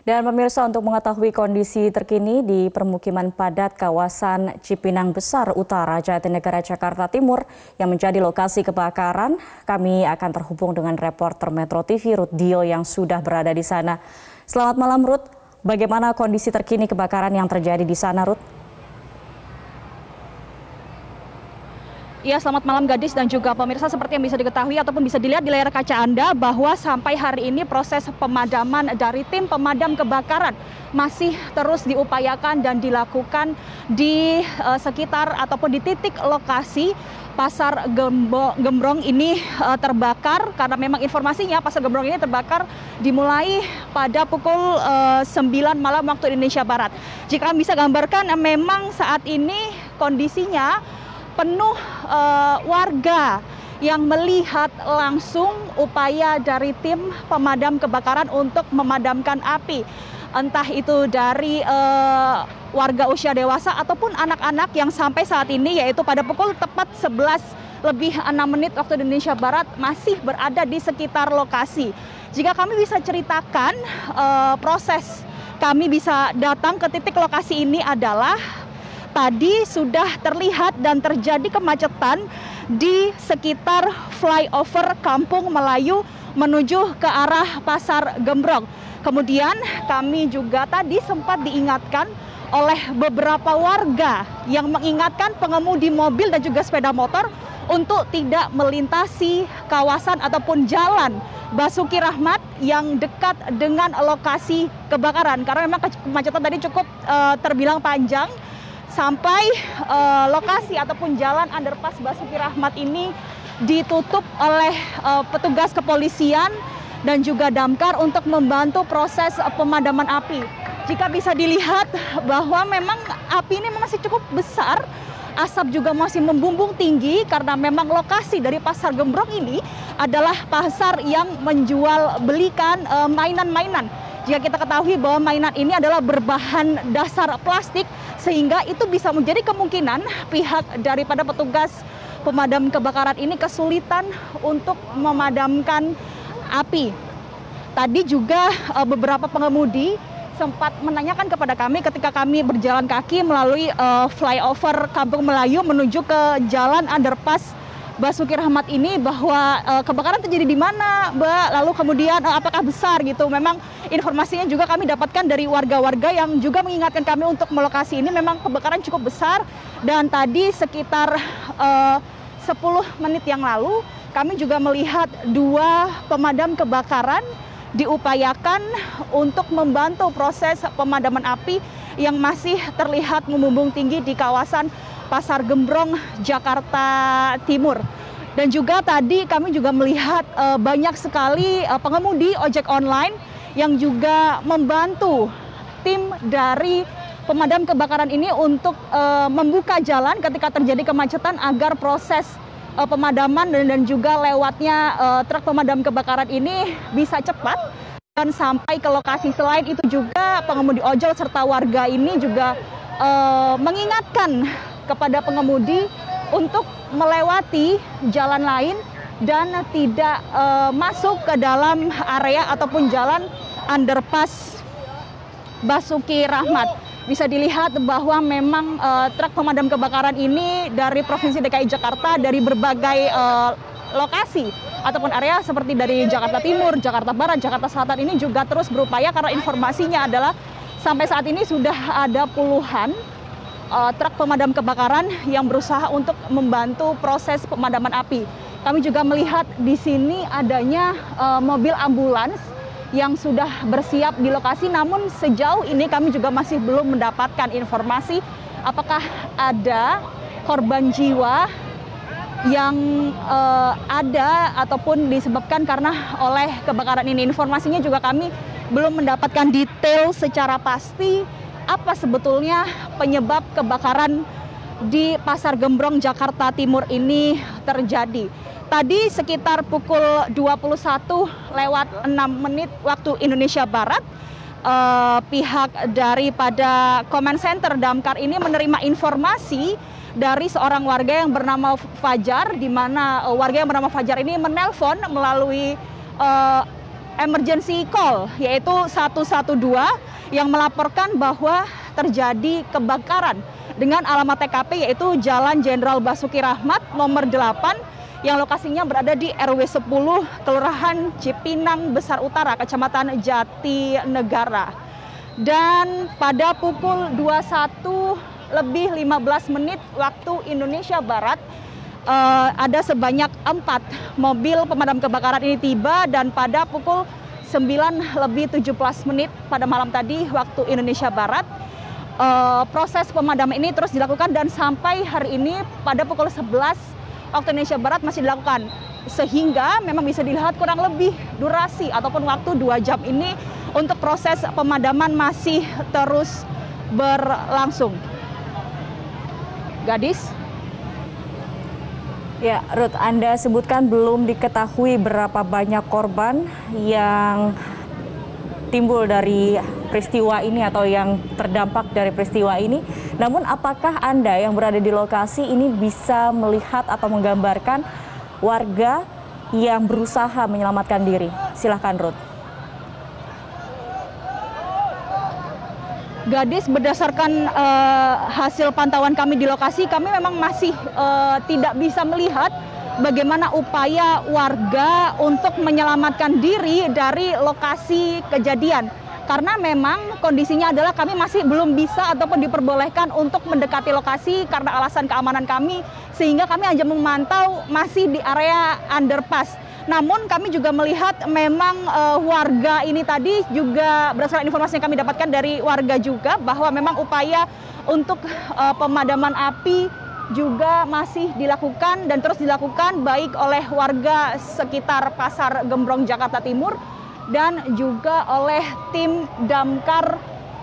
Dan pemirsa, untuk mengetahui kondisi terkini di permukiman padat kawasan Cipinang Besar Utara, Jatinegara, Jakarta Timur yang menjadi lokasi kebakaran, kami akan terhubung dengan reporter Metro TV Ruth Dio yang sudah berada di sana. Selamat malam Ruth, bagaimana kondisi terkini kebakaran yang terjadi di sana Ruth? Ya, selamat malam Gadis dan juga pemirsa. Seperti yang bisa diketahui ataupun bisa dilihat di layar kaca Anda bahwa sampai hari ini proses pemadaman dari tim pemadam kebakaran masih terus diupayakan dan dilakukan di sekitar ataupun di titik lokasi Pasar Gembrong ini terbakar, karena memang informasinya Pasar Gembrong ini terbakar dimulai pada pukul 9 malam waktu Indonesia Barat. Jika bisa gambarkan, memang saat ini kondisinya penuh warga yang melihat langsung upaya dari tim pemadam kebakaran untuk memadamkan api. Entah itu dari warga usia dewasa ataupun anak-anak yang sampai saat ini, yaitu pada pukul tepat 11:06 waktu Indonesia Barat masih berada di sekitar lokasi. Jika kami bisa ceritakan proses kami bisa datang ke titik lokasi ini adalah tadi sudah terlihat dan terjadi kemacetan di sekitar flyover Kampung Melayu menuju ke arah Pasar Gembrong. Kemudian kami juga tadi sempat diingatkan oleh beberapa warga yang mengingatkan pengemudi mobil dan juga sepeda motor untuk tidak melintasi kawasan ataupun jalan Basuki Rahmat yang dekat dengan lokasi kebakaran. Karena memang kemacetan tadi cukup terbilang panjang. Sampai lokasi ataupun jalan underpass Basuki Rahmat ini ditutup oleh petugas kepolisian dan juga damkar untuk membantu proses pemadaman api. Jika bisa dilihat bahwa memang api ini masih cukup besar, asap juga masih membumbung tinggi karena memang lokasi dari Pasar Gembrong ini adalah pasar yang menjual belikan mainan-mainan. Jika kita ketahui bahwa mainan ini adalah berbahan dasar plastik, sehingga itu bisa menjadi kemungkinan pihak daripada petugas pemadam kebakaran ini kesulitan untuk memadamkan api. Tadi juga beberapa pengemudi sempat menanyakan kepada kami ketika kami berjalan kaki melalui flyover Kampung Melayu menuju ke jalan underpass Basuki Rahmat ini bahwa kebakaran terjadi di mana, Mbak? Lalu kemudian apakah besar gitu? Memang informasinya juga kami dapatkan dari warga-warga yang juga mengingatkan kami untuk melokasi ini. Memang kebakaran cukup besar dan tadi sekitar 10 menit yang lalu kami juga melihat 2 pemadam kebakaran diupayakan untuk membantu proses pemadaman api yang masih terlihat membumbung tinggi di kawasan Pasar Gembrong, Jakarta Timur. Dan juga tadi kami juga melihat banyak sekali pengemudi ojek online yang juga membantu tim dari pemadam kebakaran ini untuk membuka jalan ketika terjadi kemacetan agar proses pemadaman dan juga lewatnya truk pemadam kebakaran ini bisa cepat dan sampai ke lokasi. Selain itu juga pengemudi ojol serta warga ini juga mengingatkan kepada pengemudi untuk melewati jalan lain dan tidak masuk ke dalam area ataupun jalan underpass Basuki Rahmat. Bisa dilihat bahwa memang truk pemadam kebakaran ini dari Provinsi DKI Jakarta dari berbagai lokasi ataupun area seperti dari Jakarta Timur, Jakarta Barat, Jakarta Selatan ini juga terus berupaya, karena informasinya adalah sampai saat ini sudah ada puluhan truk pemadam kebakaran yang berusaha untuk membantu proses pemadaman api. Kami juga melihat di sini adanya mobil ambulans yang sudah bersiap di lokasi, namun sejauh ini kami juga masih belum mendapatkan informasi apakah ada korban jiwa yang ada ataupun disebabkan karena oleh kebakaran ini. Informasinya juga kami belum mendapatkan detail secara pasti apa sebetulnya penyebab kebakaran di Pasar Gembrong, Jakarta Timur ini terjadi. Tadi sekitar pukul 21:06 waktu Indonesia Barat, pihak daripada Command Center Damkar ini menerima informasi dari seorang warga yang bernama Fajar, di mana warga yang bernama Fajar ini menelpon melalui emergency call, yaitu 112 yang melaporkan bahwa terjadi kebakaran dengan alamat TKP yaitu Jalan Jenderal Basuki Rahmat nomor 8 yang lokasinya berada di RW 10 Kelurahan Cipinang Besar Utara, Kecamatan Jatinegara. Dan pada pukul 21:15 waktu Indonesia Barat, ada sebanyak 4 mobil pemadam kebakaran ini tiba, dan pada pukul 9:17 pada malam tadi waktu Indonesia Barat, proses pemadaman ini terus dilakukan dan sampai hari ini pada pukul 11 waktu Indonesia Barat masih dilakukan, sehingga memang bisa dilihat kurang lebih durasi ataupun waktu 2 jam ini untuk proses pemadaman masih terus berlangsung. Gadis. Ya, Ruth, Anda sebutkan belum diketahui berapa banyak korban yang timbul dari peristiwa ini atau yang terdampak dari peristiwa ini. Namun apakah Anda yang berada di lokasi ini bisa melihat atau menggambarkan warga yang berusaha menyelamatkan diri? Silahkan, Ruth. Gadis, berdasarkan hasil pantauan kami di lokasi, kami memang masih tidak bisa melihat bagaimana upaya warga untuk menyelamatkan diri dari lokasi kejadian. Karena memang kondisinya adalah kami masih belum bisa ataupun diperbolehkan untuk mendekati lokasi karena alasan keamanan kami, sehingga kami hanya memantau masih di area underpass. Namun kami juga melihat memang warga ini tadi juga berdasarkan informasi yang kami dapatkan dari warga juga bahwa memang upaya untuk pemadaman api juga masih dilakukan dan terus dilakukan baik oleh warga sekitar Pasar Gembrong Jakarta Timur dan juga oleh tim damkar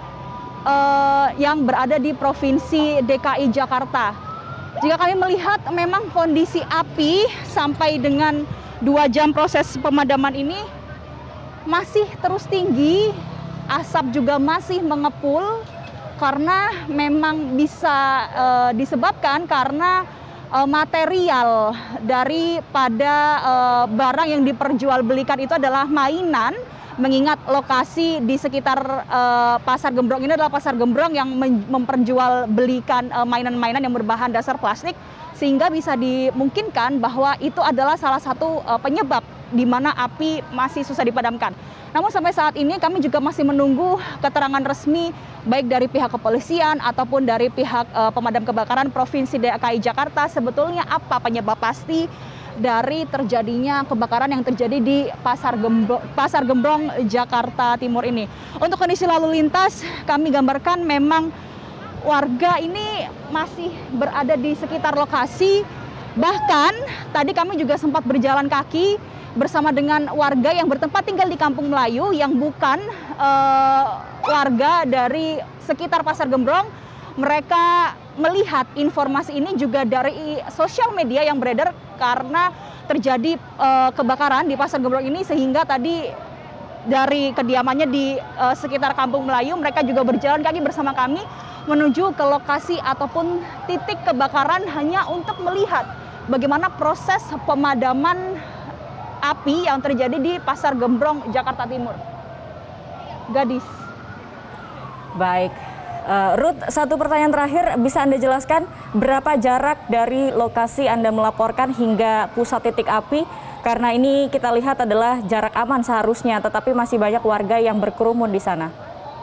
yang berada di Provinsi DKI Jakarta. Jika kami melihat memang kondisi api sampai dengan 2 jam proses pemadaman ini masih terus tinggi, asap juga masih mengepul karena memang bisa disebabkan karena material daripada barang yang diperjualbelikan itu adalah mainan, mengingat lokasi di sekitar Pasar Gembrong ini adalah Pasar Gembrong yang memperjualbelikan mainan-mainan yang berbahan dasar plastik, sehingga bisa dimungkinkan bahwa itu adalah salah satu penyebab di mana api masih susah dipadamkan. Namun sampai saat ini kami juga masih menunggu keterangan resmi baik dari pihak kepolisian ataupun dari pihak pemadam kebakaran Provinsi DKI Jakarta sebetulnya apa penyebab pasti dari terjadinya kebakaran yang terjadi di Pasar Gembrong Jakarta Timur ini. Untuk kondisi lalu lintas kami gambarkan memang warga ini masih berada di sekitar lokasi. Bahkan tadi kami juga sempat berjalan kaki bersama dengan warga yang bertempat tinggal di Kampung Melayu yang bukan warga dari sekitar Pasar Gembrong. Mereka melihat informasi ini juga dari sosial media yang beredar karena terjadi kebakaran di Pasar Gembrong ini, sehingga tadi dari kediamannya di sekitar Kampung Melayu mereka juga berjalan kaki bersama kami menuju ke lokasi ataupun titik kebakaran hanya untuk melihat bagaimana proses pemadaman api yang terjadi di Pasar Gembrong Jakarta Timur. Gadis. Baik, Ruth, satu pertanyaan terakhir, bisa Anda jelaskan berapa jarak dari lokasi Anda melaporkan hingga pusat titik api? Karena ini kita lihat adalah jarak aman seharusnya, tetapi masih banyak warga yang berkerumun di sana.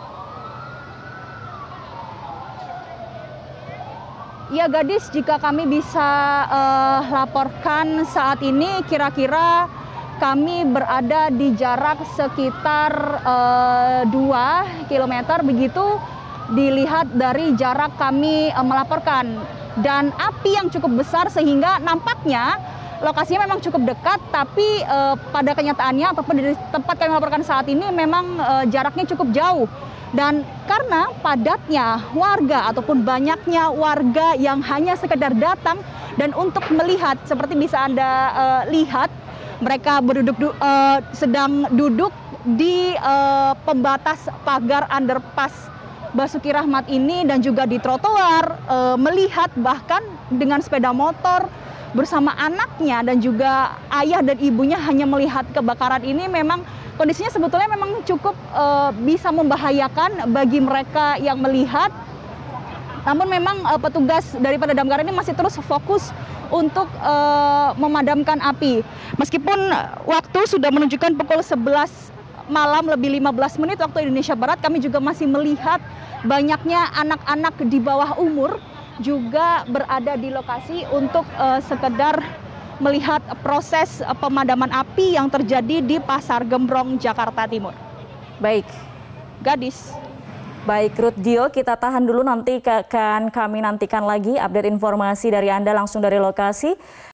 Ya Gadis, jika kami bisa laporkan saat ini kira-kira kami berada di jarak sekitar 2 km begitu dilihat dari jarak kami melaporkan. Dan api yang cukup besar sehingga nampaknya lokasinya memang cukup dekat, tapi pada kenyataannya ataupun di tempat kami melaporkan saat ini memang jaraknya cukup jauh. Dan karena padatnya warga ataupun banyaknya warga yang hanya sekedar datang dan untuk melihat, seperti bisa Anda lihat, mereka sedang duduk di pembatas pagar underpass Basuki Rahmat ini dan juga di trotoar, melihat bahkan dengan sepeda motor bersama anaknya dan juga ayah dan ibunya hanya melihat kebakaran ini. Memang kondisinya sebetulnya memang cukup bisa membahayakan bagi mereka yang melihat. Namun memang petugas daripada damkar ini masih terus fokus untuk memadamkan api. Meskipun waktu sudah menunjukkan pukul 11 malam lebih 15 menit waktu Indonesia Barat, kami juga masih melihat banyaknya anak-anak di bawah umur juga berada di lokasi untuk sekedar melihat proses pemadaman api yang terjadi di Pasar Gembrong, Jakarta Timur. Baik. Gadis. Baik, Ruth Dio, kita tahan dulu, nanti akan kami nantikan lagi update informasi dari Anda langsung dari lokasi.